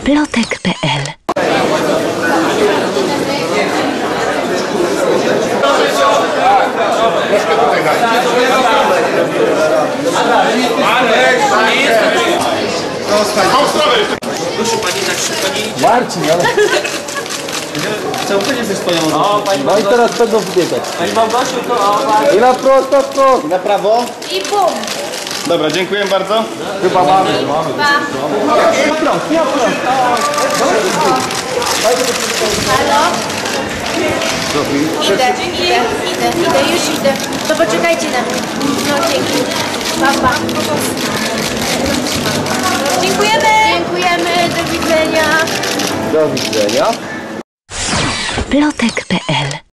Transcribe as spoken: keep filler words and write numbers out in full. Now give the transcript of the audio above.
plotek kropka pe el. Proszę pani, tak szybko nie... Marcin, ale... Chcę powiedzieć ze swoją No, no i teraz będą wbiegać. Pani Małgosiu, to... O, pani... I na prosto, prosto. I na prawo. I bum! Dobra, dziękuję bardzo. Chyba mamy. mamy. Na prost, na prost. Halo? Idę, idę, idę, idę, już idę. To poczekajcie na mnie. No dzięki. Pa, pa. Dziękujemy! Dziękujemy, do widzenia. Do widzenia. plotek kropka pe el